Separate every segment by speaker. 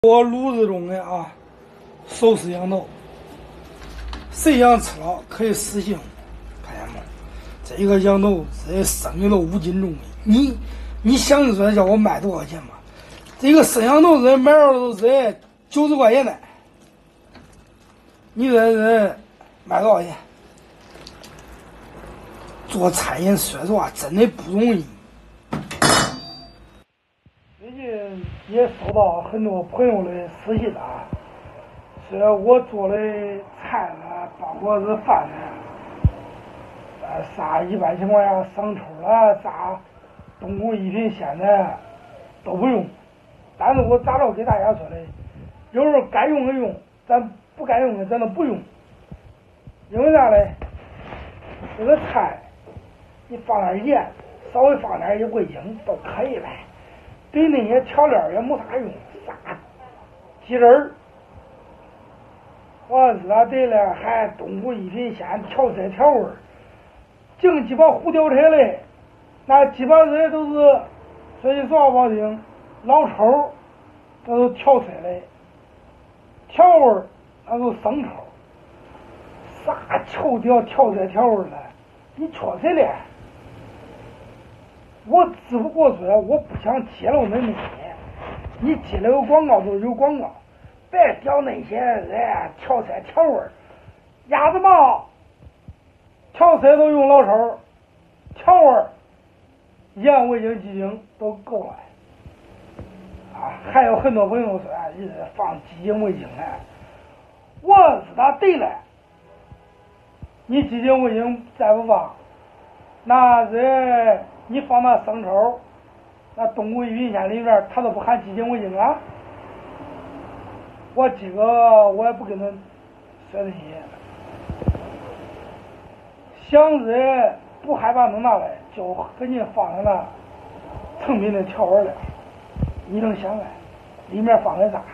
Speaker 1: 我炉子中的手撕羊肉，谁想吃了可以私信我，看见没？这个羊肉这生的都5斤重的，你想得出来叫我卖多少钱吗？这个生羊肉这买着都是90块钱的，你这卖多少钱？做餐饮说实话真的不容易。最近也收到很多朋友的私信说我做的菜呢，包括是饭呢，啥一般情况下生抽了，啥东湖一品鲜的都不用。但是我咋着给大家说的，有时候该用的用，咱不该用的咱都不用。因为啥嘞？这个菜你放点盐，稍微放点一味精都可以呗。对那些调料也没啥用，啥鸡仁儿，我热对了，还东湖一品鲜调色调味儿，净鸡巴胡调车嘞，那基本上都是说句实话不好听，老抽那都调色的，调味儿那都生抽，啥臭调色调味儿的，你戳谁嘞？我只不过说我不想揭露那些，你接了有广告就有广告，别调那些调色调味儿，鸭子毛调色都用老抽，调味儿盐味精鸡精都够了还有很多朋友说一直放鸡精味精我知道对了，你鸡精味精再不放，那是你放那生抽，那东湖一品鲜里面它都不含鸡精味精啊。我这个我也不跟他说这些，想是不害怕弄那来，就给你放在那成品的调味料，你能想来里面放的啥？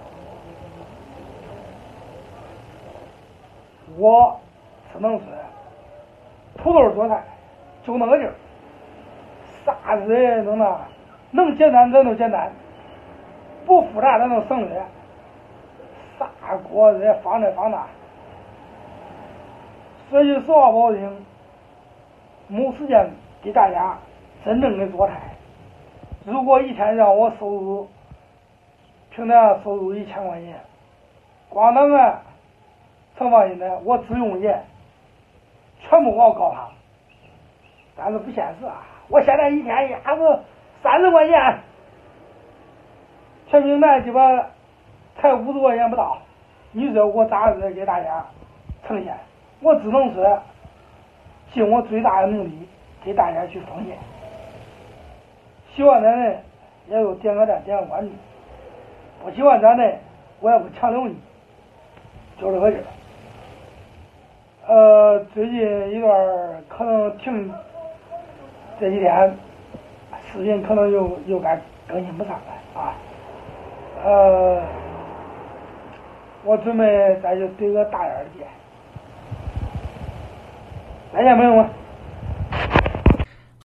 Speaker 1: 我只能说土豆做菜就那个劲儿，啥子弄那能简单咱都简单，不复杂咱都省略，啥锅子放这放那，说句实话不好听，没时间给大家真正的做菜。如果一天让我收入平常收入1000块钱，光那个盛放心的我只用盐全部熬高汤，但是不现实我现在一天压是30块钱，全平台鸡巴才50块钱不到，你说我咋子给大家呈现？我只能说尽我最大的努力给大家去奉献。喜欢咱的也有点个赞点个关注，不喜欢咱的我也不强留你，就这个劲儿。最近一段可能停这几天视频可能又该更新不上来我准备再去怼个大眼的店，再见朋友们。